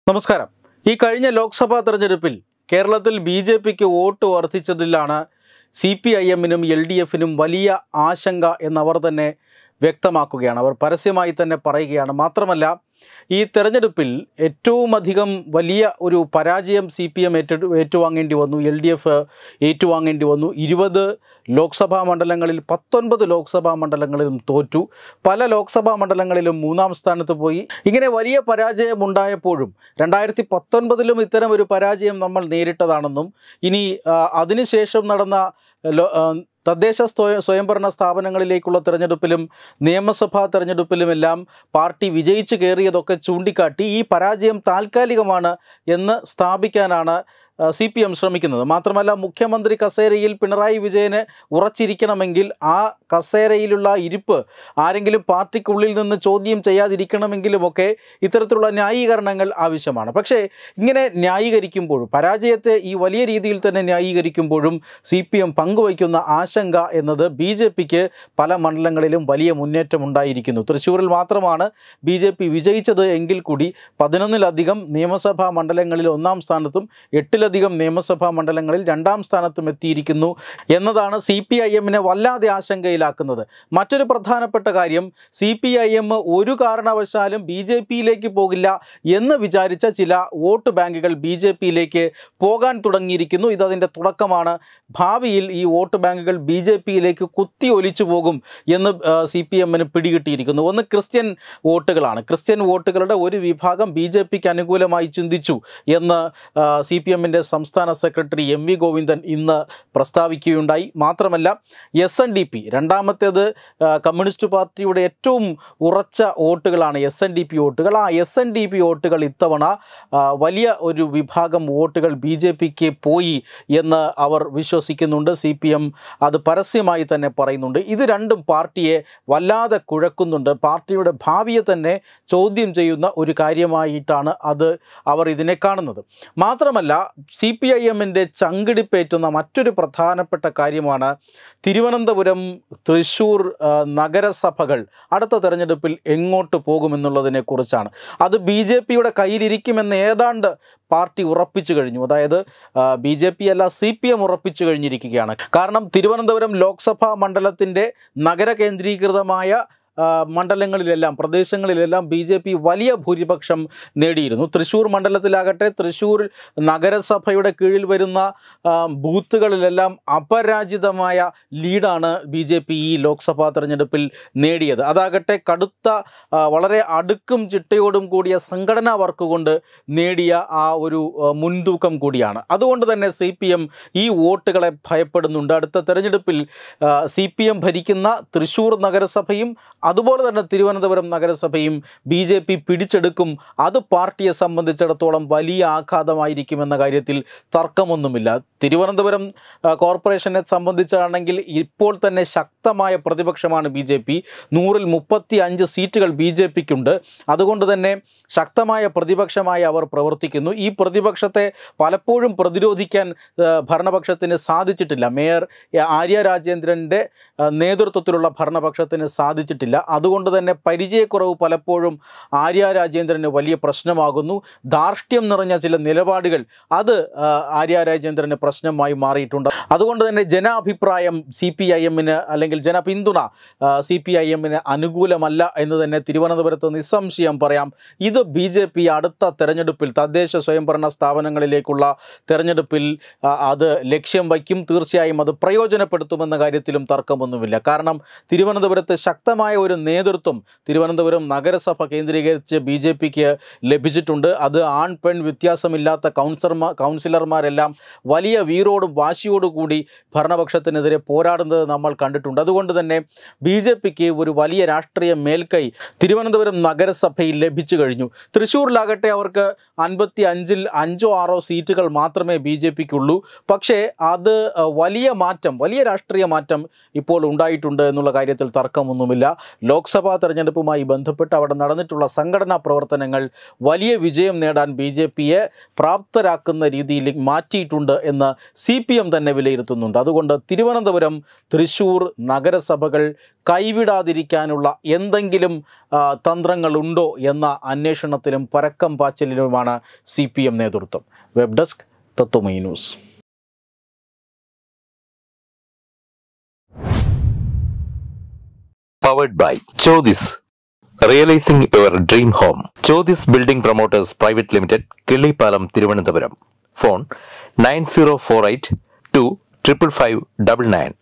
നമസ്കാരം. ഈ കഴിഞ്ഞ ലോക്സഭാ തെരഞ്ഞെടുപ്പിൽ കേരളത്തിൽ ബി.ജെ.പിക്ക് വോട്ട് വർദ്ധിച്ചതിലാണ് CPIM-നും LDF-നും വലിയ ആശങ്ക എന്നവർ തന്നെ വ്യക്തമാക്കുകയാണ്. അവർ പരസ്യമായി തന്നെ പറയുകയാണ്. മാത്രമല്ല, ഈ തെരഞ്ഞെടുപ്പിൽ ഏറ്റവും അധികം വലിയ ഒരു പരാജയം CPM ഏറ്റുവാങ്ങേണ്ടി വന്നു, LDF ഏറ്റുവാങ്ങേണ്ടി വന്നു. 20 ലോക്സഭാ മണ്ഡലങ്ങളിൽ 19 ലോക്സഭാ മണ്ഡലങ്ങളിലും തോറ്റു. പല ലോക്സഭാ മണ്ഡലങ്ങളിലും 3-ാം സ്ഥാനത്ത് പോയി. ഇങ്ങനെ വലിയ പരാജയം ഉണ്ടായപ്പോഴും 2019-ലും ഇത്തരം ഒരു പരാജയം നമ്മൾ നേരിട്ടതാണെന്നും ഇനി അതിനുശേഷം നടന്ന തദ്ദേശ സ്വയംഭരണ സ്ഥാപനങ്ങളിലേക്കുള്ള തെരഞ്ഞെടുപ്പിലും നിയമസഭാ തെരഞ്ഞെടുപ്പിലുമെല്ലാം പാർട്ടി വിജയിച്ച് കയറിയതൊക്കെ ചൂണ്ടിക്കാട്ടി ഈ പരാജയം താൽക്കാലികമാണ് എന്ന് സ്ഥാപിക്കാനാണ് CPM ശ്രമിക്കുന്നത്. മാത്രമല്ല, മുഖ്യമന്ത്രി കസേരയിൽ പിണറായി വിജയന് ഉറച്ചിരിക്കണമെങ്കിൽ ആ കസേരയിലുള്ള ഇരിപ്പ് ആരെങ്കിലും പാർട്ടിക്കുള്ളിൽ നിന്ന് ചോദ്യം ചെയ്യാതിരിക്കണമെങ്കിലുമൊക്കെ ഇത്തരത്തിലുള്ള ന്യായീകരണങ്ങൾ ആവശ്യമാണ്. പക്ഷേ ഇങ്ങനെ ന്യായീകരിക്കുമ്പോഴും, പരാജയത്തെ ഈ വലിയ രീതിയിൽ തന്നെ ന്യായീകരിക്കുമ്പോഴും CPM പങ്കുവയ്ക്കുന്ന ആശങ്ക എന്നത് BJPക്ക് പല മണ്ഡലങ്ങളിലും വലിയ മുന്നേറ്റമുണ്ടായിരിക്കുന്നു. തൃശ്ശൂരിൽ മാത്രമാണ് BJP വിജയിച്ചത് എങ്കിൽ കൂടി 11-ലധികം നിയമസഭാ മണ്ഡലങ്ങളിൽ 1-ാം സ്ഥാനത്തും 8-ലധികം നിയമസഭാ മണ്ഡലങ്ങളിൽ 2-ാം സ്ഥാനത്തും എത്തിയിരിക്കുന്നു എന്നതാണ് CPIM-നെ വല്ലാതെ ആശങ്കയിലാക്കുന്നത്. മറ്റൊരു പ്രധാനപ്പെട്ട കാര്യം, CPIM ഒരു കാരണവശാലും BJP-യിലേക്ക് പോകില്ല എന്ന് വിചാരിച്ച ചില വോട്ട് ബാങ്കുകൾ BJP-യിലേക്ക് പോകാൻ തുടങ്ങിയിരിക്കുന്നു. ഇതതിൻ്റെ തുടക്കമാണ്. ഭാവിയിൽ ഈ വോട്ട് ബാങ്കുകൾ BJP-യിലേക്ക് കുത്തി ഒലിച്ചു പോകും എന്ന് CPM-ന് പിടികിട്ടിയിരിക്കുന്നു. ഒന്ന് ക്രിസ്ത്യൻ വോട്ടുകളാണ്. ക്രിസ്ത്യൻ വോട്ടുകളുടെ ഒരു വിഭാഗം BJP-ക്ക് അനുകൂലമായി ചിന്തിച്ചു എന്ന് CPM-ന്റെ സംസ്ഥാന സെക്രട്ടറി MV ഗോവിന്ദൻ ഇന്ന് പ്രസ്താവിക്കുകയുണ്ടായി. മാത്രമല്ല, SNDP, രണ്ടാമത്തേത് കമ്മ്യൂണിസ്റ്റ് പാർട്ടിയുടെ ഏറ്റവും ഉറച്ച വോട്ടുകളാണ് SNDP വോട്ടുകൾ. ആ SNDP വോട്ടുകൾ ഇത്തവണ വലിയ ഒരു വിഭാഗം വോട്ടുകൾ BJP-ക്ക് പോയി എന്ന് അവർ വിശ്വസിക്കുന്നുണ്ട്. CPM അത് പരസ്യമായി തന്നെ പറയുന്നുണ്ട്. ഇത് രണ്ടും പാർട്ടിയെ വല്ലാതെ കുഴക്കുന്നുണ്ട്. പാർട്ടിയുടെ ഭാവിയെ തന്നെ ചോദ്യം ചെയ്യുന്ന ഒരു കാര്യമായിട്ടാണ് അവർ ഇതിനെ കാണുന്നത്. മാത്രമല്ല, CPIM-ന്റെ ചങ്കിടിപ്പേറ്റുന്ന മറ്റൊരു പ്രധാനപ്പെട്ട കാര്യമാണ് തിരുവനന്തപുരം, തൃശ്ശൂർ നഗരസഭകൾ അടുത്ത തെരഞ്ഞെടുപ്പിൽ എങ്ങോട്ട് പോകുമെന്നുള്ളതിനെ കുറിച്ചാണ്. അത് BJP-യുടെ കയ്യിലിരിക്കുമെന്ന് ഏതാണ്ട് പാർട്ടി ഉറപ്പിച്ചു കഴിഞ്ഞു. അതായത് BJP അല്ല, CPM ഉറപ്പിച്ചു കഴിഞ്ഞിരിക്കുകയാണ്. കാരണം തിരുവനന്തപുരം ലോക്സഭാ മണ്ഡലത്തിൻ്റെ നഗര കേന്ദ്രീകൃതമായ മണ്ഡലങ്ങളിലെല്ലാം, പ്രദേശങ്ങളിലെല്ലാം BJP വലിയ ഭൂരിപക്ഷം നേടിയിരുന്നു. തൃശ്ശൂർ മണ്ഡലത്തിലാകട്ടെ, തൃശ്ശൂർ നഗരസഭയുടെ കീഴിൽ വരുന്ന ബൂത്തുകളിലെല്ലാം അപരാജിതമായ ലീഡാണ് BJP ഈ ലോക്സഭാ തെരഞ്ഞെടുപ്പിൽ നേടിയത്. അതാകട്ടെ കടുത്ത, വളരെ അടുക്കും ചിട്ടയോടും കൂടിയ സംഘടനാ വർക്ക് കൊണ്ട് നേടിയ ആ ഒരു മുൻതൂക്കം കൂടിയാണ്. അതുകൊണ്ട് തന്നെ CPM ഈ വോട്ടുകളെ ഭയപ്പെടുന്നുണ്ട്. അടുത്ത തെരഞ്ഞെടുപ്പിൽ CPM ഭരിക്കുന്ന തൃശ്ശൂർ നഗരസഭയും അതുപോലെ തന്നെ തിരുവനന്തപുരം നഗരസഭയും BJP പിടിച്ചെടുക്കും. അത് പാർട്ടിയെ സംബന്ധിച്ചിടത്തോളം വലിയ ആഘാതമായിരിക്കുമെന്ന കാര്യത്തിൽ തർക്കമൊന്നുമില്ല. തിരുവനന്തപുരം കോർപ്പറേഷനെ സംബന്ധിച്ചാണെങ്കിൽ ഇപ്പോൾ തന്നെ ശക്തമായ പ്രതിപക്ഷമാണ് BJP. 100-ൽ 35 സീറ്റുകൾ BJPക്കുണ്ട്. അതുകൊണ്ട് തന്നെ ശക്തമായ പ്രതിപക്ഷമായി അവർ പ്രവർത്തിക്കുന്നു. ഈ പ്രതിപക്ഷത്തെ പലപ്പോഴും പ്രതിരോധിക്കാൻ ഭരണപക്ഷത്തിന് സാധിച്ചിട്ടില്ല. മേയർ ആര്യ രാജേന്ദ്രൻ്റെ നേതൃത്വത്തിലുള്ള ഭരണപക്ഷത്തിന് സാധിച്ചിട്ടില്ല. അതുകൊണ്ട് തന്നെ പരിചയക്കുറവ് പലപ്പോഴും ആര്യ രാജേന്ദ്രന് വലിയ പ്രശ്നമാകുന്നു. ധാർഷ്ട്യം നിറഞ്ഞ ചില നിലപാടുകൾ അത് ആര്യ രാജേന്ദ്രന് പ്രശ്നമായി മാറിയിട്ടുണ്ട്. അതുകൊണ്ട് തന്നെ ജനാഭിപ്രായം CPIM-ന്, അല്ലെങ്കിൽ ജനപിന്തുണ CPIM-ന് അനുകൂലമല്ല എന്ന് തന്നെ തിരുവനന്തപുരത്ത് നിസ്സംശയം പറയാം. ഇത് BJP അടുത്ത തെരഞ്ഞെടുപ്പിൽ, തദ്ദേശ സ്വയംഭരണ സ്ഥാപനങ്ങളിലേക്കുള്ള തെരഞ്ഞെടുപ്പിൽ അത് ലക്ഷ്യം വയ്ക്കും. തീർച്ചയായും അത് പ്രയോജനപ്പെടുത്തുമെന്ന കാര്യത്തിലും തർക്കമൊന്നുമില്ല. കാരണം തിരുവനന്തപുരത്ത് ശക്തമായ ഒരു നേതൃത്വം തിരുവനന്തപുരം നഗരസഭ കേന്ദ്രീകരിച്ച് BJPക്ക് ലഭിച്ചിട്ടുണ്ട്. അത് ആൺ പെൺ വ്യത്യാസമില്ലാത്ത കൗൺസിലർമാരെല്ലാം വലിയ വീറോടും വാശിയോടും കൂടി ഭരണപക്ഷത്തിനെതിരെ പോരാടുന്നത് നമ്മൾ കണ്ടിട്ടുണ്ട്. അതുകൊണ്ട് തന്നെ BJPക്ക് ഒരു വലിയ രാഷ്ട്രീയ മേൽക്കൈ തിരുവനന്തപുരം നഗരസഭയിൽ ലഭിച്ചു കഴിഞ്ഞു. തൃശ്ശൂരിലാകട്ടെ അവർക്ക് 55-ൽ 5-6 സീറ്റുകൾ മാത്രമേ BJPക്കുള്ളൂ. പക്ഷേ അത് വലിയ രാഷ്ട്രീയ മാറ്റം ഇപ്പോൾ ഉണ്ടായിട്ടുണ്ട് എന്നുള്ള കാര്യത്തിൽ തർക്കമൊന്നുമില്ല. ലോക്സഭാ തെരഞ്ഞെടുപ്പുമായി ബന്ധപ്പെട്ട് അവിടെ നടന്നിട്ടുള്ള സംഘടനാ പ്രവർത്തനങ്ങൾ വലിയ വിജയം നേടാൻ BJPയെ പ്രാപ്തരാക്കുന്ന രീതിയിൽ മാറ്റിയിട്ടുണ്ട് എന്ന് CPM തന്നെ വിലയിരുത്തുന്നുണ്ട്. അതുകൊണ്ട് തിരുവനന്തപുരം, തൃശ്ശൂർ നഗരസഭകൾ കൈവിടാതിരിക്കാനുള്ള എന്തെങ്കിലും തന്ത്രങ്ങളുണ്ടോ എന്ന അന്വേഷണത്തിലും പരക്കം പാച്ചിലിലുമാണ് CPM നേതൃത്വം. Web desk Tatwamayi news. Powered by Chodis, realizing your dream home. Chodis Building Promoters Private Limited, Killipalam, Thiruvananthapuram. Phone 9048 2 555 99.